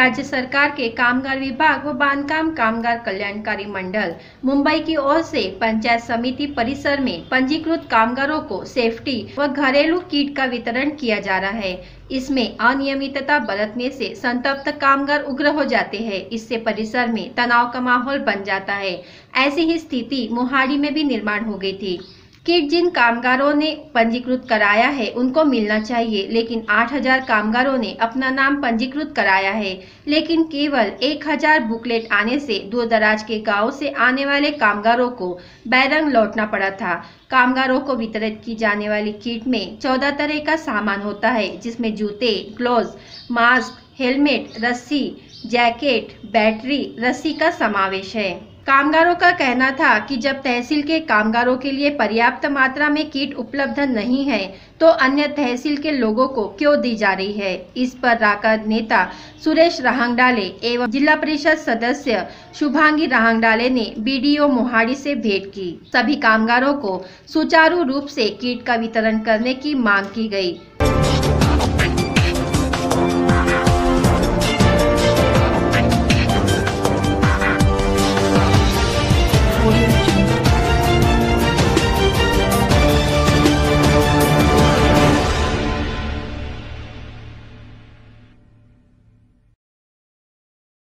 राज्य सरकार के कामगार विभाग व बांधकाम कामगार कल्याणकारी मंडल मुंबई की ओर से पंचायत समिति परिसर में पंजीकृत कामगारों को सेफ्टी व घरेलू किट का वितरण किया जा रहा है। इसमें अनियमितता बरतने से संतप्त कामगार उग्र हो जाते हैं। इससे परिसर में तनाव का माहौल बन जाता है। ऐसी ही स्थिति मोहाली में भी निर्माण हो गई थी। किट जिन कामगारों ने पंजीकृत कराया है उनको मिलना चाहिए, लेकिन 8000 कामगारों ने अपना नाम पंजीकृत कराया है, लेकिन केवल 1000 बुकलेट आने से दूर दराज के गांव से आने वाले कामगारों को बैरंग लौटना पड़ा था। कामगारों को वितरित की जाने वाली किट में 14 तरह का सामान होता है, जिसमें जूते, ग्लोव्स, मास्क, हेलमेट, रस्सी, जैकेट, बैटरी, रस्सी का समावेश है। कामगारों का कहना था कि जब तहसील के कामगारों के लिए पर्याप्त मात्रा में किट उपलब्ध नहीं है तो अन्य तहसील के लोगों को क्यों दी जा रही है। इस पर राकद नेता सुरेश रहांगडाले एवं जिला परिषद सदस्य शुभांगी रहांगडाले ने बीडीओ मोहाली से भेंट की। सभी कामगारों को सुचारू रूप से किट का वितरण करने की मांग की गई।